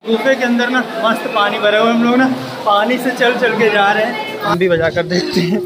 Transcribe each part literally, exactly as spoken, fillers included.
गुफे के अंदर ना मस्त पानी भरा हुआ है, हम लोग ना पानी से चल चल के जा रहे हैं। हम भी बजा कर देखते हैं।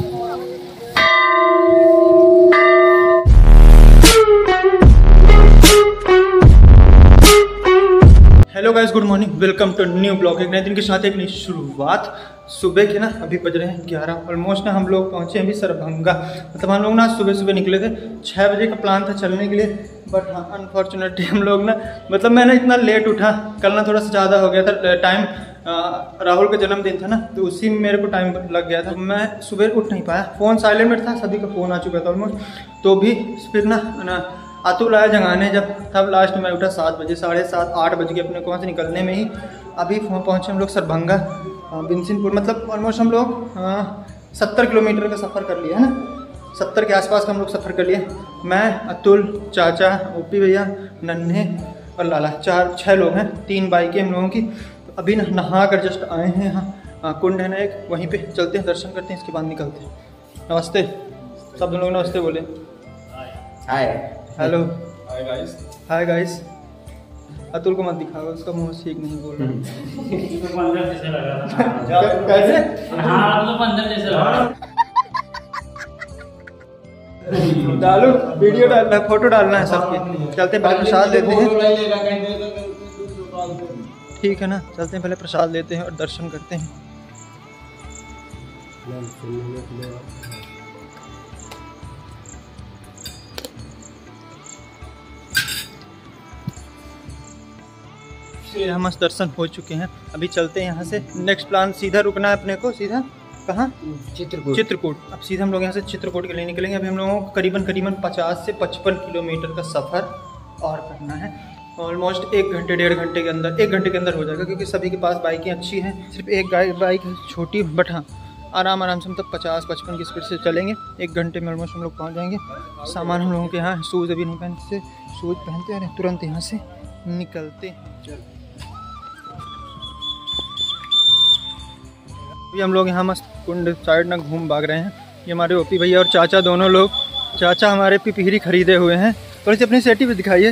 Hello guys, good morning, welcome to new blog. एक नए दिन के साथ एक नई शुरुआत। सुबह के ना अभी बज रहे हैं ग्यारह, ऑलमोस्ट ना हम लोग पहुंचे अभी सरभंगा। मतलब हम लोग ना सुबह सुबह निकले थे, छः बजे का प्लान था चलने के लिए, बट हाँ अनफॉर्चुनेटली हम लोग ना मतलब मैं ना इतना लेट उठा, कल ना थोड़ा सा ज़्यादा हो गया था टाइम, राहुल का जन्मदिन था ना, तो उसी में मेरे को टाइम लग गया था, मैं सुबह उठ नहीं पाया। फ़ोन साइलेंट में था, सभी का फ़ोन आ चुका था ऑलमोस्ट, तो भी फिर ना ना अतुल आया जगाने, जब तब लास्ट में उठा सात बजे, साढ़े सात आठ बज के अपने को वहाँ से निकलने में ही। अभी पहुँचे हम लोग सरभंगा बिनसिनपुर, मतलब ऑलमोस्ट हम लोग सत्तर किलोमीटर का सफ़र कर लिया है ना, सत्तर के आसपास का हम लोग सफ़र कर लिए। मैं, अतुल, चाचा, ओपी भैया, नन्हे और लाला, चार छः लोग हैं, तीन बाइकें हम लोगों की। अभी न, नहा कर जस्ट आए हैं यहाँ, कुंड है ना एक, वहीं पे चलते हैं, दर्शन करते हैं, इसके बाद निकलते हैं। नमस्ते सब लोग, नमस्ते बोले। Hi, hello, hi guys, hi guys. Atul को मत दिखाओ, उसका मुंह ठीक नहीं बोल रहा। कैसे? डालो वीडियो डालना, फोटो डालना है सबके। चलते हैं पहले प्रसाद लेते हैं, ठीक है ना, चलते हैं पहले प्रसाद लेते हैं और दर्शन करते हैं। यहाँ मस्त दर्शन हो चुके हैं, अभी चलते हैं यहाँ से। नेक्स्ट प्लान सीधा रुकना है अपने को, सीधा कहाँ? चित्रकूट। चित्रकूट। अब सीधा हम लोग यहाँ से चित्रकूट के लिए निकलेंगे। अभी हम लोगों को करीबन करीबन पचास से पचपन किलोमीटर का सफ़र और करना है। ऑलमोस्ट एक घंटे डेढ़ घंटे के अंदर, एक घंटे के अंदर हो जाएगा, क्योंकि सभी के पास बाइकें अच्छी हैं। सिर्फ एक बाइक छोटी, बट हाँ आराम आराम से मतलब पचास पचपन की स्पीड से चलेंगे। एक घंटे में ऑलमोस्ट हम लोग पहुँच जाएंगे। सामान हम लोगों के यहाँ, शूज़ अभी नहीं पहनते, शूज़ पहनते हैं तुरंत यहाँ से निकलते हैं। अभी हम लोग यहाँ मस्त कुंड साइड ना घूम भाग रहे हैं। ये हमारे ओपी भैया और चाचा दोनों लोग। चाचा हमारे पिपीरी खरीदे हुए हैं, थोड़ी सी अपनी सेटी भी दिखाइए।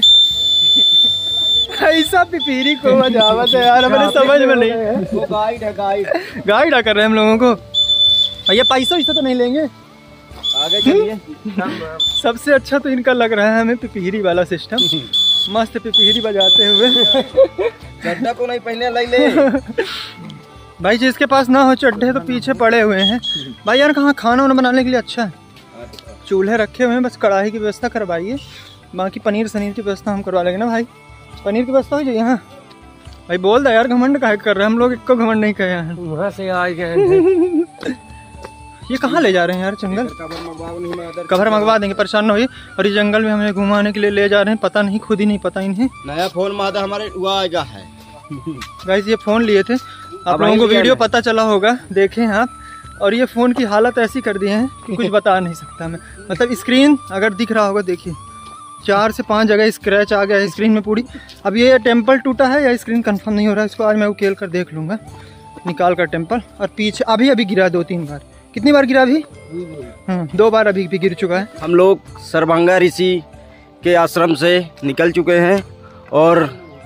ऐसा पिपीरी को मजावत है यार, हमारे समझ में नहीं है। वो गाइड है, गाइड गाइड कर रहे हैं हम लोगों को। भैया पैसा वैसा तो नहीं लेंगे, आगे चलिए। सबसे अच्छा तो इनका लग रहा है हमें पिपीरी वाला सिस्टम, मस्त पिपीरी बजाते हुए। चड्ढा को नहीं पहले ले ले भाई, जिसके पास ना हो चड्ढे तो पीछे पड़े हुए हैं। भाई यार कहाँ खाना वाना बनाने के लिए अच्छा है, चूल्हे रखे हुए हैं, बस कढ़ाई की व्यवस्था करवाइए, बाकी पनीर सनीर की व्यवस्था हम करवा लेंगे ना भाई। पनीर की व्यवस्था हो जाइए। हाँ भाई बोल दो यार, घमंड काहे कर रहे हैं हम लोग, एक को घमंड नहीं कहे हैं, वहाँ से आ गए। ये कहाँ ले जा रहे हैं यार? जंगल कवर मंगवा देंगे, परेशान ना होइए। और ये जंगल में हमें घुमाने के लिए ले जा रहे हैं, पता नहीं, खुद ही नहीं पता इन्हें। नया फोन मादा हमारे आएगा है। गाइस ये फ़ोन लिए थे, आप लोगों को वीडियो पता चला होगा, देखें आप। और ये फ़ोन की हालत ऐसी कर दी है कि कुछ बता नहीं सकता मैं। मतलब स्क्रीन अगर दिख रहा होगा, देखिए चार से पांच जगह स्क्रैच आ गया है स्क्रीन में पूरी। अब ये टेम्पल टूटा है या स्क्रीन कंफर्म नहीं हो रहा है, इसको आज मैं उकेल कर देख लूँगा, निकाल कर टेम्पल। और पीछे अभी अभी गिरा दो तीन बार। कितनी बार गिरा अभी? हाँ दो बार अभी भी गिर चुका है। हम लोग सरभंगा ऋषि के आश्रम से निकल चुके हैं और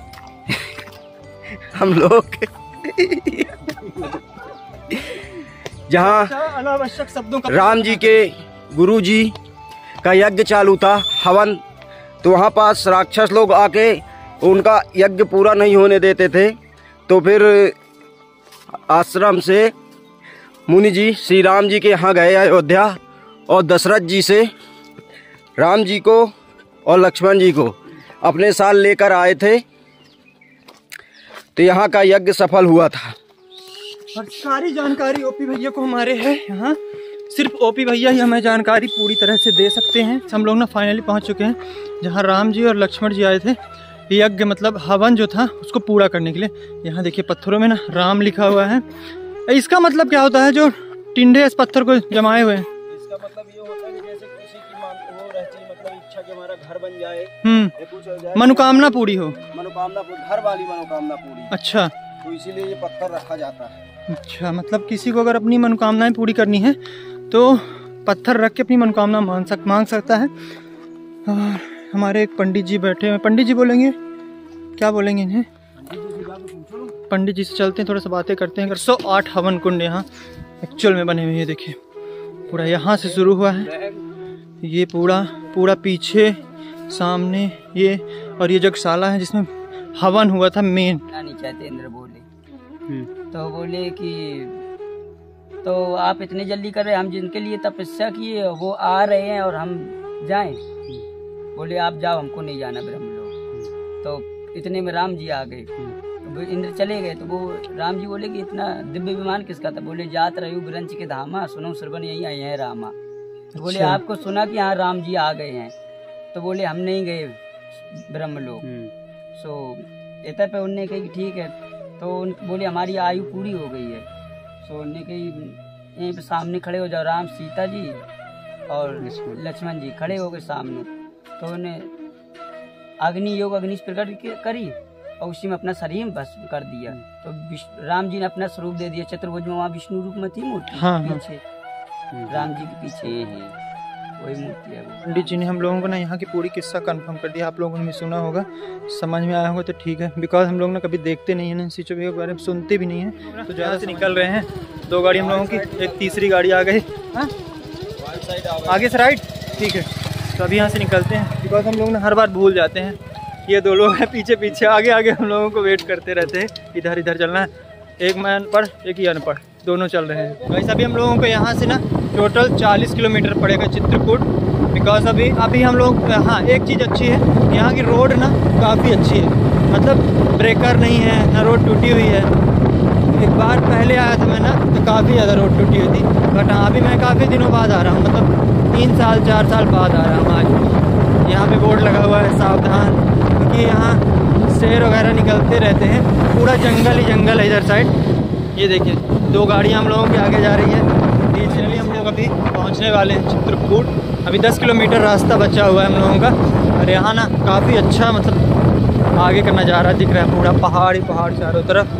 हम लोग जहाँ अनावश्यक शब्दों का राम जी के गुरु जी का यज्ञ चालू था, हवन, तो वहाँ पास राक्षस लोग आके उनका यज्ञ पूरा नहीं होने देते थे। तो फिर आश्रम से मुनि जी श्री राम जी के यहाँ गए अयोध्या, और दशरथ जी से राम जी को और लक्ष्मण जी को अपने साथ लेकर आए थे। तो यहाँ का यज्ञ सफल हुआ था। और सारी जानकारी ओपी भैया को हमारे है यहाँ, सिर्फ ओपी भैया ही हमें जानकारी पूरी तरह से दे सकते हैं। हम लोग ना फाइनली पहुँच चुके हैं जहाँ राम जी और लक्ष्मण जी आए थे यज्ञ, मतलब हवन जो था उसको पूरा करने के लिए। यहाँ देखिए पत्थरों में ना राम लिखा हुआ है। इसका मतलब क्या होता है, जो टिंडे इस पत्थर को जमाए हुए हैं? इसका मतलब ये होता है कि जैसे किसी की मान वो रहती है, मतलब इच्छा कि हमारा घर बन जाए, हम्म, मनोकामना पूरी हो, मनोकामना पूरी, घर वाली मनोकामना पूरी। अच्छा, तो इसीलिए ये पत्थर रखा जाता है। अच्छा, मतलब किसी को अगर अपनी मनोकामनाएं पूरी करनी है तो पत्थर रख के अपनी मनोकामना मांग सक मांग सकता है। और हमारे एक पंडित जी बैठे हैं, पंडित जी बोलेंगे, क्या बोलेंगे इन्हें? पंडित जी से चलते हैं, थोड़ा सा बातें करते हैं। अगर सौ आठ हवन कुंड यहाँ एक्चुअल में बने हुए हैं। देखिए पूरा यहाँ से शुरू हुआ है, ये पूरा पूरा पीछे सामने ये, और ये जगशाला है जिसमें हवन हुआ था मेन। नहीं चाहते इंद्र बोले, तो बोले कि तो आप इतने जल्दी कर रहे हैं, हम जिनके लिए तपस्या किए वो आ रहे हैं और हम जाएं। बोले आप जाओ, हमको नहीं जाना ब्रह्मलोक। तो इतने में राम जी आ गए, तो इंद्र चले गए। तो वो राम जी बोले कि इतना दिव्य विमान किसका था? बोले जात रही ब्रंच के धामा, सुनो श्रवण यही आए हैं रामा। तो बोले आपको सुना कि हाँ राम जी आ गए हैं? तो बोले हम नहीं गए ब्रह्मलोक। सो इतर पे उनने कही कि ठीक है। तो बोले हमारी आयु पूरी हो गई है। सो उनने कही यहीं पे सामने खड़े हो जाओ। राम सीता जी और लक्ष्मण जी खड़े हो गए सामने। तो उन्हें अग्नि योग अग्नि प्रकट करी और उसी में अपना शरीर भस्म कर दिया। तो राम जी ने अपना स्वरूप दे दिया चतुर्भुज में, वहाँ विष्णु रूप में थी मूर्ति। हाँ, पीछे हाँ। राम जी के पीछे है वही मूर्ति है। पंडित जी ने हम लोगों को ना यहाँ की पूरी किस्सा कंफर्म कर दिया। आप लोगों ने भी सुना होगा, समझ में आया होगा तो ठीक है, बिकॉज हम लोग ना कभी देखते नहीं है ना, इन चीज़ों के बारे में सुनते भी नहीं है। तो ज़्यादा से निकल रहे हैं, दो गाड़ी हम लोगों की, एक तीसरी गाड़ी आ गई। हाँ आगे से राइट, ठीक है। तो अभी यहाँ से निकलते हैं, बिकॉज हम लोग ना हर बार भूल जाते हैं। ये दो लोग हैं पीछे पीछे, आगे आगे हम लोगों को वेट करते रहते हैं। इधर इधर चलना है, एक मैं अनपढ़ एक ही अनपढ़, दोनों चल रहे हैं। वैसे अभी हम लोगों को यहाँ से ना टोटल चालीस किलोमीटर पड़ेगा चित्रकूट, बिकॉज अभी अभी हम लोग, हाँ एक चीज़ अच्छी है यहाँ की रोड ना काफ़ी अच्छी है, मतलब ब्रेकर नहीं है ना, रोड टूटी हुई है। एक बार पहले आया था मैं ना तो काफ़ी ज़्यादा रोड टूटी हुई थी, बट हाँ अभी मैं काफ़ी दिनों बाद आ रहा हूँ, मतलब तीन साल चार साल बाद आ रहा हूँ आज। यहाँ पे बोर्ड लगा हुआ है सावधान, क्योंकि यहाँ शेर वगैरह निकलते रहते हैं, पूरा जंगल ही जंगल है इधर साइड। ये देखिए दो गाड़ियाँ हम लोगों के आगे जा रही है। चलिए हम लोग अभी पहुँचने वाले हैं चित्रकूट। अभी दस किलोमीटर रास्ता बचा हुआ है हम लोगों का, और यहाँ ना काफ़ी अच्छा मतलब आगे का नज़ारा दिख रहा है, पूरा पहाड़ ही पहाड़ चारों तरफ।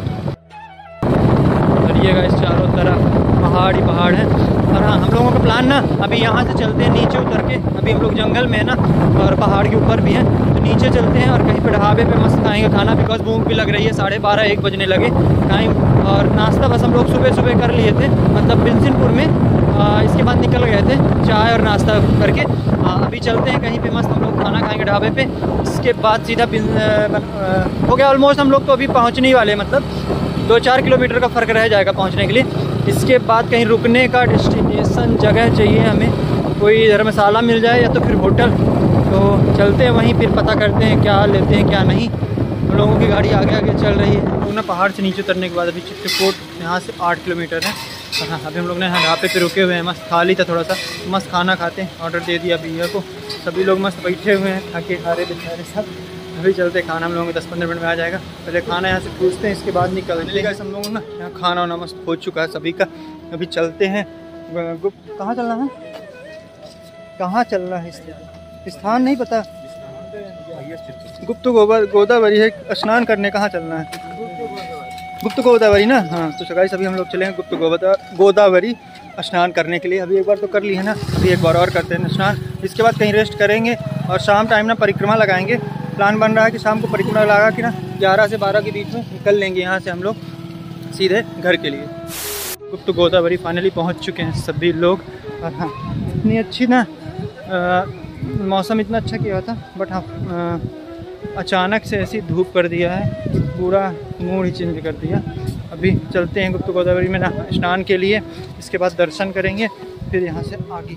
करिएगा इस चारों तरफ पहाड़ ही पहाड़ है। और हाँ हम लोगों का प्लान ना अभी यहाँ से चलते हैं नीचे उतर के, अभी हम लोग जंगल में है ना और पहाड़ के ऊपर भी हैं, तो नीचे चलते हैं और कहीं पे ढाबे पे मस्त खाएंगे खाना, बिकॉज भूख भी लग रही है। साढ़े बारह एक बजने लगे टाइम, और नाश्ता बस हम लोग सुबह सुबह कर लिए थे, मतलब बिलसिनपुर में। आ, इसके बाद निकल गए थे चाय और नाश्ता करके। आ, अभी चलते हैं कहीं पे मस्त हम लोग खाना खाएंगे ढाबे पे। इसके बाद सीधा हो गया ऑलमोस्ट, हम लोग तो अभी पहुँचने ही वाले, मतलब दो चार किलोमीटर का फ़र्क रह जाएगा पहुँचने के लिए। इसके बाद कहीं रुकने का डेस्टिनेशन जगह चाहिए हमें, कोई धर्मशाला मिल जाए या तो फिर होटल। तो चलते हैं वहीं, फिर पता करते हैं क्या लेते हैं क्या नहीं। हम लोगों की गाड़ी आगे आगे चल रही है। हम लोग ना पहाड़ से नीचे उतरने के बाद अभी चित्रकूट यहाँ से आठ किलोमीटर है। हाँ अभी हम लोग ने यहाँ ढाबे पे रुके हुए हैं, मस्त खाली था थोड़ा सा, मस्त खाना खाते हैं। ऑर्डर दे दिया भैया को, सभी लोग मस्त बैठे हुए हैं, खा के हारे बेचारे सब। अभी चलते खाना हम लोगों को दस पंद्रह मिनट में आ जाएगा। पहले खाना यहाँ से पूछते हैं, इसके बाद निकलते हैं। हम लोगों ना यहाँ खाना वाना मस्त हो चुका है सभी का। अभी चलते हैं, कहाँ चलना है, कहाँ चलना है, स्थान नहीं पता, गुप्त गोदावरी है स्नान करने, कहाँ चलना है, गुप्त गोदावरी ना। हाँ तो सगाई सभी हम लोग चलेंगे गुप्त गोदा गोदावरी स्नान करने के लिए। अभी एक बार तो कर ली है ना, अभी एक बार और करते हैं स्नान। इसके बाद कहीं रेस्ट करेंगे और शाम टाइम ना परिक्रमा लगाएंगे। प्लान बन रहा है कि शाम को परिक्रमा लगा के ना ग्यारह से बारह के बीच में निकल लेंगे यहाँ से हम लोग सीधे घर के लिए। गुप्त गोदावरी फाइनली पहुँच चुके हैं सभी लोग। और हाँ इतनी अच्छी ना आ, मौसम इतना अच्छा किया था, बट हाँ अचानक से ऐसी धूप कर दिया है, पूरा मूड ही चेंज कर दिया। अभी चलते हैं गुप्त गोदावरी में ना स्नान के लिए, इसके बाद दर्शन करेंगे, फिर यहाँ से आगे।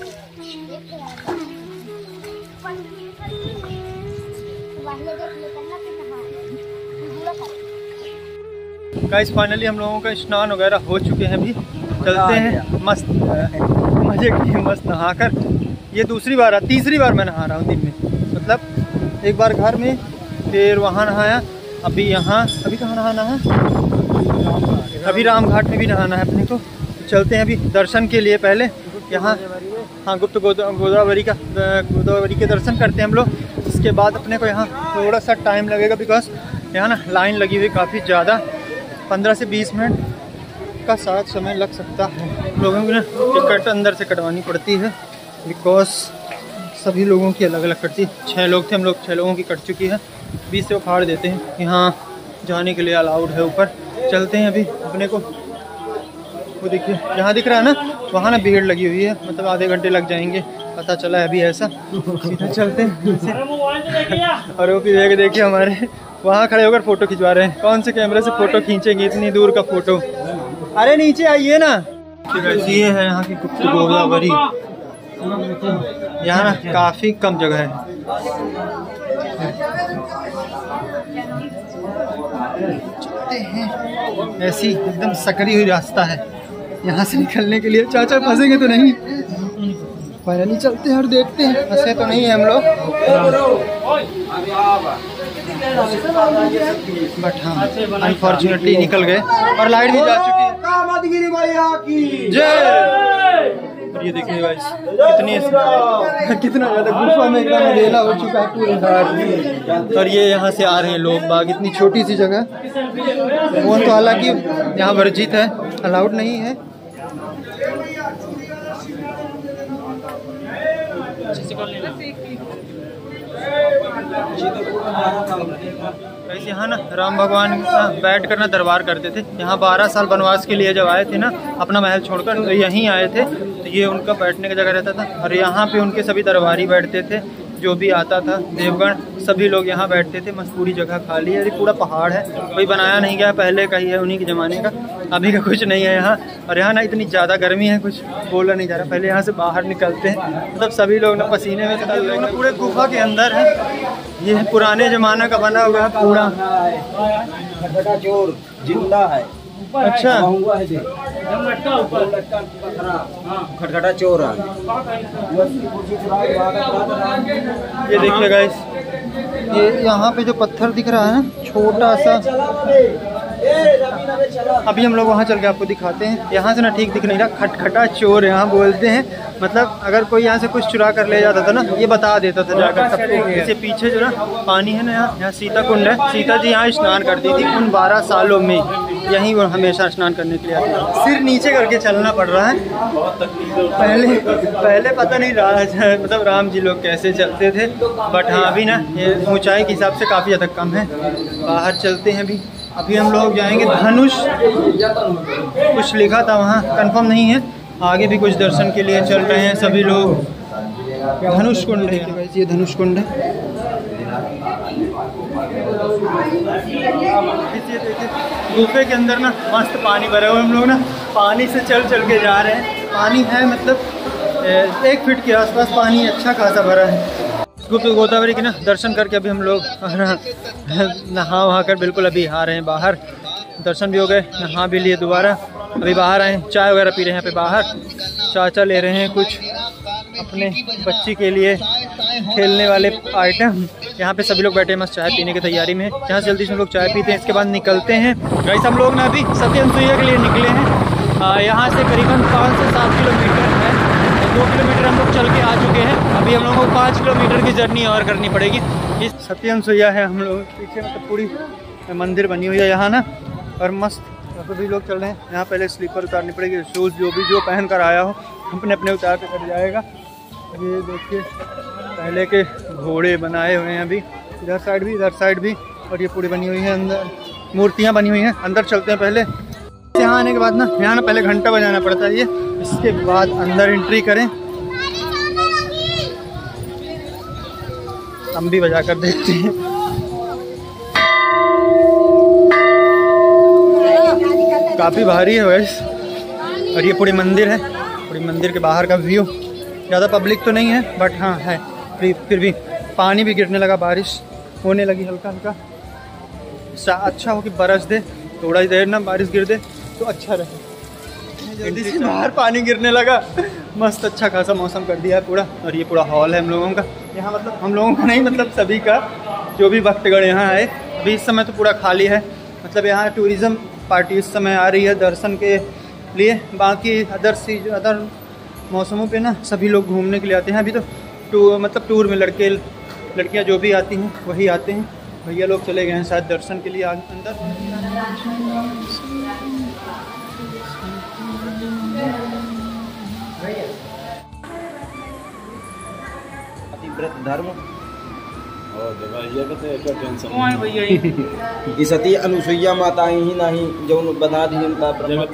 गाइस फाइनली हम लोगों का स्नान वगैरह हो चुके हैं। अभी चलते हैं, मस्त मजे किए, मस्त नहाकर। ये दूसरी बार है, तीसरी बार मैं नहा रहा हूँ दिन में, मतलब एक बार घर में, फिर वहाँ नहाया, अभी यहाँ, अभी कहाँ नहाना है, अभी राम घाट में भी नहाना है अपने को। चलते हैं अभी दर्शन के लिए, पहले यहाँ हाँ गुप्त गोदावरी का गोदावरी के दर्शन करते हैं हम लोग। इसके बाद अपने को यहाँ थोड़ा सा टाइम लगेगा, बिकॉज यहाँ ना लाइन लगी हुई काफ़ी ज़्यादा, पंद्रह से बीस मिनट का साथ समय लग सकता है। लोगों को ना टिकट अंदर से कटवानी पड़ती है, बिकॉज सभी लोगों की अलग अलग कटती है। छः लोग थे हम लोग, छः लोगों की कट चुकी है, बीस से वो फाड़ देते हैं कि हाँ जाने के लिए अलाउड है ऊपर। चलते हैं अभी अपने को। वो देखिए जहाँ दिख रहा है ना, वहाँ ना भीड़ लगी हुई है, मतलब आधे घंटे लग जाएंगे, पता चला है अभी ऐसा। सीधा चलते हैं। और वो भी देख देखिए हमारे वहाँ खड़े होकर फ़ोटो खिंचवा रहे हैं। कौन से कैमरे से फ़ोटो खींचेंगे इतनी दूर का फ़ोटो। अरे नीचे आइए ना। ये है यहाँ की गुप्त गोदावरी। यहाँ ना काफ़ी कम जगह है। चलते हैं, ऐसी एकदम सकरी हुई रास्ता है यहाँ से निकलने के लिए। चाचा फंसेंगे तो नहीं? फाइनली चलते हैं और देखते हैं, फंसे तो नहीं है हम लोग, बट हाँ अनफॉर्चुनेटली निकल गए। और लाइट भी जा चुकी है। जय। और ये देखिए गाइस कितनी कितना ज़्यादा गुफा में एकदम अंधेरा हो चुका है पूरे। और ये यहाँ से आ रहे हैं लोग बाग, इतनी छोटी सी जगह। वो तो हालांकि यहाँ वर्जित है, अलाउड नहीं है। वैसे यहाँ ना राम भगवान बैठ कर ना दरबार करते थे। यहाँ बारह साल वनवास के लिए जब आए थे ना अपना महल छोड़कर, तो यहीं आए थे, तो ये उनका बैठने का जगह रहता था। और यहाँ पे उनके सभी दरबारी बैठते थे, जो भी आता था देवगण सभी लोग यहाँ बैठते थे। मस्त पूरी जगह खाली है, ये पूरा पहाड़ है, कोई बनाया नहीं गया, पहले का ही है, उन्हीं के ज़माने का, अभी का कुछ नहीं है यहाँ। और यहाँ ना इतनी ज़्यादा गर्मी है, कुछ बोला नहीं जा रहा। पहले यहाँ से बाहर निकलते हैं, मतलब सभी लोग ना पसीने में निकल रहे हैं। पूरे गुफा के अंदर है, ये पुराने ज़माना का बना हुआ है पूरा। खटखटा चोर जिंदा है। अच्छा, खटखटा चोर है। ये देखिए गाइस, ये यहाँ पे जो पत्थर दिख रहा है ना छोटा सा, अभी हम लोग वहाँ चल के आपको दिखाते हैं। यहाँ से ना ठीक दिख नहीं रहा, खटखटा चोर यहाँ बोलते हैं। मतलब अगर कोई यहाँ से कुछ चुरा कर ले जाता था ना, ये बता देता था जाकर सबको। इससे पीछे जो ना पानी है ना, यहाँ यहाँ सीता कुंड है, सीता जी यहाँ स्नान करती थी उन बारह सालों में, यहीं वो हमेशा स्नान करने के लिए आती है। सिर नीचे करके चलना पड़ रहा है, पहले पहले पता नहीं रहा मतलब राम जी लोग कैसे चलते थे, बट हाँ अभी ना ये ऊंचाई के हिसाब से काफ़ी ज़्यादा कम है। बाहर चलते हैं अभी। अभी हम लोग जाएंगे धनुष, कुछ लिखा था वहाँ, कंफर्म नहीं है। आगे भी कुछ दर्शन के लिए चल रहे हैं सभी लोग। धनुष कुंड है गाइस, ये धनुष कुंड है। गुफे के अंदर ना मस्त पानी भरा हुआ है, हम लोग ना पानी से चल चल के जा रहे हैं। पानी है मतलब एक फीट के आसपास पानी अच्छा खासा भरा है। गुप्त गोदावरी के ना दर्शन करके अभी हम लोग नहा वहा कर बिल्कुल अभी आ रहे हैं बाहर। दर्शन भी हो गए, नहा भी लिए दोबारा, अभी बाहर आए, चाय वगैरह पी रहे हैं यहाँ पे बाहर। चाचा ले रहे हैं कुछ अपने बच्ची के लिए खेलने वाले आइटम। यहाँ पे सभी लोग बैठे हैं मस्त चाय पीने की तैयारी में। जहाँ जल्दी से हम लोग चाय पीते हैं, इसके बाद निकलते हैं। गाइस हम लोग ना अभी सत्यनसुइया के लिए निकले हैं। यहाँ से करीबन पाँच से सात किलोमीटर है, दो किलोमीटर हम लोग चल के आ चुके हैं। अभी हम लोगों को पाँच किलोमीटर की जर्नी और करनी पड़ेगी। इस सत्यनसुइया है हम लोग पीछे, मतलब पूरी मंदिर बनी हुई है यहाँ ना, और मस्त सभी लोग चल रहे हैं। यहाँ पहले स्लीपर उतारनी पड़ेगी, शूज़ जो भी जो पहन कर आया हो अपने अपने उतार के कर जाएगा। ये देखिए पहले के घोड़े बनाए हुए हैं, अभी इधर साइड भी इधर साइड भी, और ये पूरी बनी हुई है, अंदर मूर्तियाँ बनी हुई हैं। अंदर चलते हैं पहले। यहाँ आने के बाद ना यहाँ ना पहले घंटा बजाना पड़ता है, ये इसके बाद अंदर एंट्री करें। हम भी बजा कर देखते हैं। काफ़ी भारी है वैसे, और ये पूरी मंदिर है, पूरी मंदिर के बाहर का व्यू। ज़्यादा पब्लिक तो नहीं है, बट हाँ है, फिर भी पानी भी गिरने लगा, बारिश होने लगी हल्का हल्का। अच्छा हो कि बरस दे, थोड़ा ही देर ना बारिश गिर दे तो अच्छा रहे। जल्दी से बाहर पानी गिरने लगा, मस्त अच्छा खासा मौसम कर दिया है पूरा। और ये पूरा हॉल है हम लोगों का यहाँ, मतलब हम लोगों का नहीं, मतलब सभी का, जो भी भक्तगण यहाँ आए। अभी इस समय तो पूरा खाली है, मतलब यहाँ टूरिज़्म पार्टी इस समय आ रही है दर्शन के लिए। बाकी अदर सीज अदर मौसमों पे ना सभी लोग घूमने के लिए आते हैं। अभी तो टू मतलब टूर में लड़के लड़कियां जो भी आती हैं वही आते हैं। भैया लोग चले गए हैं शायद दर्शन के लिए अंदर। पतिव्रत धर्म कि सती अनुसुईया माता ही नहीं जो बता दी उनका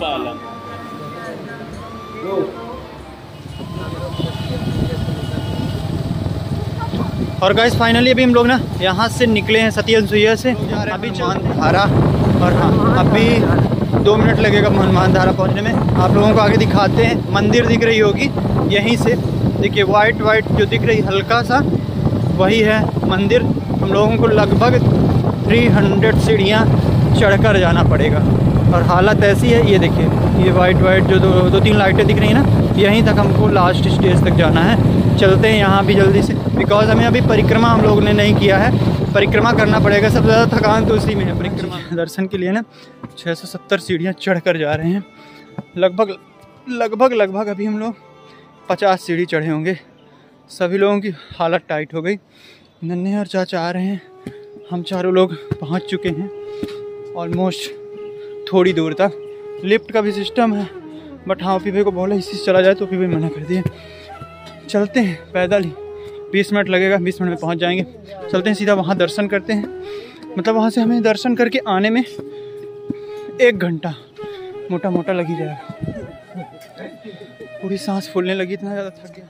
और गाइस फाइनली अभी हम लोग ना यहाँ से निकले हैं सती अनुसुईया से। अभी धारा और हाँ अभी दो मिनट लगेगा हनुमान धारा पहुँचने में। आप लोगों को आगे दिखाते हैं, मंदिर दिख रही होगी यहीं से, देखिए वाइट वाइट जो दिख रही हल्का सा वही है मंदिर। हम लोगों को लगभग तीन सौ सीढ़ियाँ चढ़कर जाना पड़ेगा और हालत ऐसी है, ये देखिए ये वाइट वाइट जो दो दो तीन लाइटें दिख रही हैं ना, यहीं तक हमको लास्ट स्टेज तक जाना है। चलते हैं यहाँ भी जल्दी से, बिकॉज हमें अभी परिक्रमा हम लोगों ने नहीं किया है, परिक्रमा करना पड़ेगा। सबसे ज़्यादा थकान तो उसी में है परिक्रमा। दर्शन के लिए ना छः सौ सत्तर सीढ़ियाँ चढ़ कर जा रहे हैं, लगभग लगभग लगभग अभी हम लोग पचास सीढ़ी चढ़े होंगे। सभी लोगों की हालत टाइट हो गई। नन्हे और चाचा आ रहे हैं, हम चारों लोग पहुंच चुके हैं ऑलमोस्ट। थोड़ी दूर तक लिफ्ट का भी सिस्टम है, बट हाँ पीपे को बोला इसी से चला जाए तो पीपे मना कर दिए। चलते हैं पैदल ही, बीस मिनट लगेगा, बीस मिनट में पहुंच जाएंगे। चलते हैं सीधा वहाँ दर्शन करते हैं, मतलब वहाँ से हमें दर्शन करके आने में एक घंटा मोटा मोटा लग ही जाएगा। पूरी सांस फूलने लगी, इतना ज़्यादा थक गया।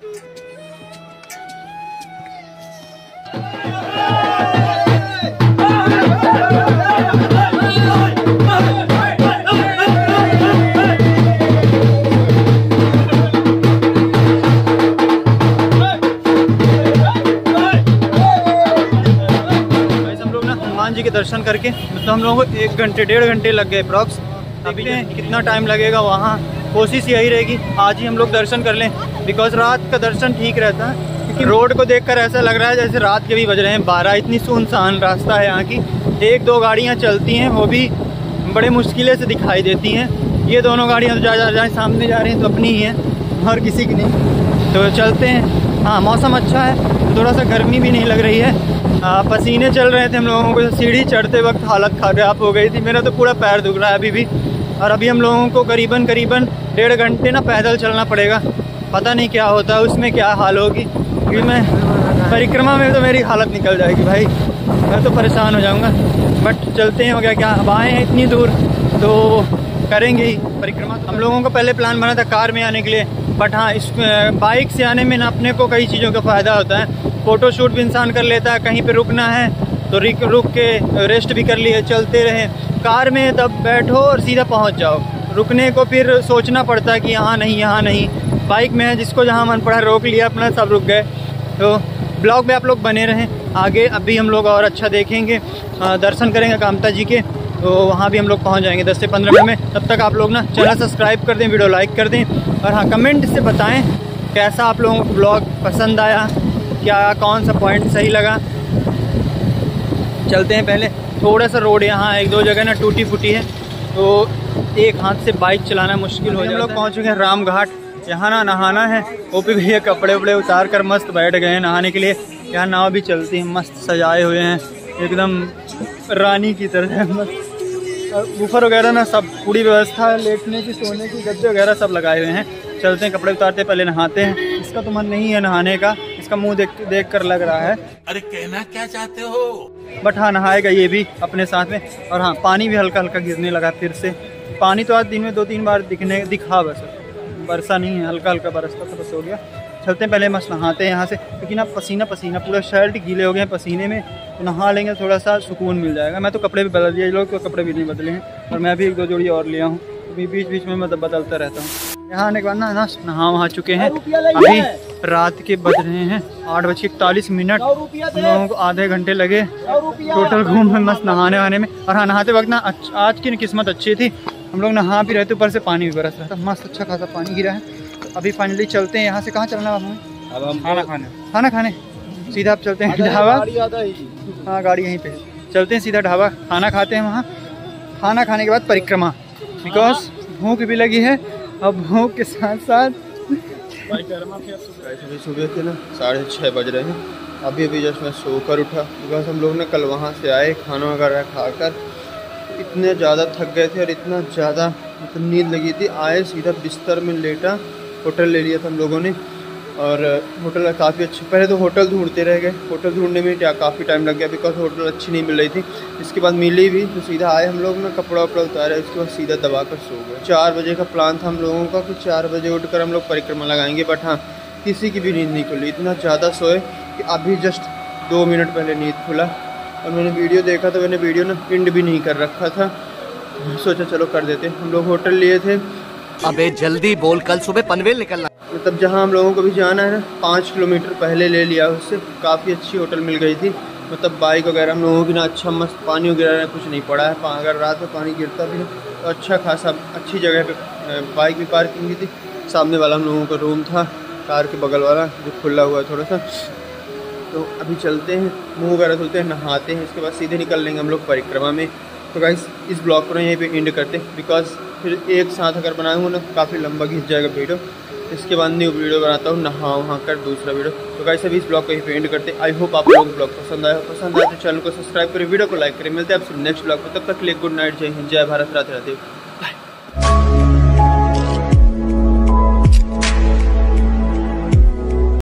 जी के दर्शन करके मतलब हम लोगों को एक घंटे डेढ़ घंटे लग गए अप्रॉक्स। अभी कितना टाइम लगेगा वहाँ, कोशिश यही रहेगी आज ही हम लोग दर्शन कर लें, बिकॉज रात का दर्शन ठीक रहता है। क्योंकि रोड को देखकर ऐसा लग रहा है जैसे रात के भी बज रहे हैं बारह। इतनी सुनसान रास्ता है यहाँ की, एक दो गाड़ियाँ चलती हैं वो भी बड़े मुश्किलें से दिखाई देती हैं। ये दोनों गाड़ियाँ तो जा जा जाए सामने जा रही हैं तो अपनी ही हैं और किसी की नहीं। तो चलते हैं। हाँ मौसम अच्छा है, थोड़ा सा गर्मी भी नहीं लग रही है। आ, पसीने चल रहे थे हम लोगों को, सीढ़ी चढ़ते वक्त हालत खराब हो गई थी, मेरा तो पूरा पैर दुख रहा है अभी भी। और अभी हम लोगों को करीबन करीबन डेढ़ घंटे ना पैदल चलना पड़ेगा। पता नहीं क्या होता है उसमें, क्या हाल होगी, क्योंकि मैं परिक्रमा में तो मेरी हालत निकल जाएगी भाई, मैं तो परेशान हो जाऊँगा। बट चलते हैं, हो गया क्या, अब आए हैं इतनी दूर तो करेंगे ही परिक्रमा। हम लोगों को पहले प्लान बना था कार में आने के लिए, बट हाँ इस बाइक से आने में ना अपने को कई चीज़ों का फ़ायदा होता है। फ़ोटो शूट भी इंसान कर लेता है, कहीं पे रुकना है तो रुक रुक के रेस्ट भी कर लिए, चलते रहे। कार में तब बैठो और सीधा पहुंच जाओ, रुकने को फिर सोचना पड़ता है कि यहाँ नहीं यहाँ नहीं। बाइक में है जिसको जहाँ मन पड़ा रोक लिया अपना, सब रुक गए। तो ब्लॉग में आप लोग बने रहें आगे, अभी हम लोग और अच्छा देखेंगे, दर्शन करेंगे कामता जी के, तो वहाँ भी हम लोग पहुँच जाएंगे दस से पंद्रह मिनट में। तब तक आप लोग ना चैनल सब्सक्राइब कर दें, वीडियो लाइक कर दें, और हाँ कमेंट से बताएं कैसा आप लोगों को ब्लॉग पसंद आया, क्या कौन सा पॉइंट सही लगा। चलते हैं। पहले थोड़ा सा रोड यहाँ एक दो जगह ना टूटी फूटी है, तो एक हाथ से बाइक चलाना मुश्किल हो जाता है। हम लोग पहुँच चुके हैं राम घाट, यहाँ ना नहाना है। ओपी भैया कपड़े वपड़े उतार कर मस्त बैठ गए हैं नहाने के लिए। यहाँ नाव भी चलती है, मस्त सजाए हुए हैं एकदम रानी की तरह। मस्त बुफर वगैरह ना सब पूरी व्यवस्था है, लेटने की सोने की गद्दे वगैरह सब लगाए हुए हैं। चलते हैं, कपड़े उतारते पहले नहाते हैं। इसका तो मन नहीं है नहाने का, इसका मुंह देख देख कर लग रहा है। अरे कहना क्या चाहते हो? बट हाँ नहाएगा ये भी अपने साथ में। और हाँ पानी भी हल्का हल्का गिरने लगा फिर से। पानी तो आज दिन में दो तीन बार दिखने दिखा, बस बरसा नहीं है, हल्का हल्का बरसता था, बस हो गया। चलते हैं पहले मस्त नहाते हैं यहाँ से, क्योंकि ना पसीना पसीना पूरा शर्ट गीले हो गए हैं पसीने में, तो नहा लेंगे थोड़ा सा सुकून मिल जाएगा। मैं तो कपड़े भी बदल दिए, लोग तो कपड़े भी नहीं बदले हैं, और मैं भी एक दो जोड़ी और लिया हूँ, अभी बीच बीच में मैं बदलता रहता हूँ। यहाँ आने के बाद ना ना नहा वहाँ चुके हैं। अभी रात के बज रहे हैं आठ बज के इकतालीस मिनट। हम लोगों को आधे घंटे लगे टोटल घूम में मस्त नहाने वहाने में। और हाँ नहाते वक्त ना आज की किस्मत अच्छी थी, हम लोग नहा भी रहे थे, ऊपर से पानी भी बरस रहा था, मस्त अच्छा खासा पानी गिरा है। अभी फाइनली चलते हैं यहाँ से। कहाँ चलना है हमें? अब हम खाना खाने खाना खाने सीधा आप चलते हैं ढाबा। हाँ गाड़ी यहीं पे चलते हैं सीधा ढाबा, खाना खाते हैं वहाँ। खाना खाने के बाद परिक्रमा, बिकॉज भूख भी लगी है, और भूख के साथ साथ सुबह सुबह के ना साढ़े छः बज रहे हैं। अभी अभी जस्ट मैं सोकर उठा, बिकॉज हम लोग ने कल वहाँ से आए खाना वगैरह खाकर इतने ज़्यादा थक गए थे और इतना ज़्यादा मतलब नींद लगी थी। आए सीधा बिस्तर में लेटा, होटल ले लिया था हम लोगों ने, और होटल काफ़ी अच्छी, पहले तो होटल ढूंढते रह गए, होटल ढूंढने में क्या काफ़ी टाइम लग गया बिकॉज होटल अच्छी नहीं मिल रही थी। इसके बाद मिली भी तो सीधा आए हम लोग ना, कपड़ा वपड़ा उतारे, उसके बाद सीधा दबा कर सो गए। चार बजे का प्लान था हम लोगों का कि चार बजे उठकर हम लोग परिक्रमा लगाएंगे, बट हाँ किसी की भी नींद नहीं खुली, इतना ज़्यादा सोए कि अभी जस्ट दो मिनट पहले नींद खुला। और मैंने वीडियो देखा तो मैंने वीडियो ना पिंड भी नहीं कर रखा था, सोचा चलो कर देते। हम लोग होटल लिए थे, अबे जल्दी बोल, कल सुबह पनवेल निकलना। मतलब जहाँ हम लोगों को भी जाना है ना, पाँच किलोमीटर पहले ले लिया उससे। काफ़ी अच्छी होटल मिल गई थी, मतलब बाइक वगैरह हम लोगों की ना अच्छा मस्त, पानी वगैरह कुछ नहीं पड़ा है। अगर रात में पानी गिरता भी तो अच्छा खासा अच्छी जगह पे बाइक भी पार्किंग की थी। सामने वाला हम लोगों का रूम था, कार के बगल वाला जो खुला हुआ है थोड़ा सा। तो अभी चलते हैं, मुँह वगैरह धुलते हैं, नहाते हैं, इसके बाद सीधे निकल लेंगे हम लोग परिक्रमा में। तो गाइस इस ब्लॉग को ना यहीं पे एंड करते हैं, बिकॉज फिर एक साथ अगर बनाए हूँ ना काफ़ी लंबा खींच जाएगा वीडियो। इसके बाद न्यू वीडियो बनाता हूँ नहा वहाँ कर दूसरा वीडियो। तो गाइस अभी इस ब्लॉग को यहीं पे एंड करते हैं। आई होप आप लोगों को ब्लॉग पसंद आया, पसंद आया तो चैनल को सब्सक्राइब करें, वीडियो को लाइक करें। मिलते हैं आपसे नेक्स्ट ब्लॉग में, तब तक के लिए गुड नाइट, जय हिंद, जय भारत, राधे राधे।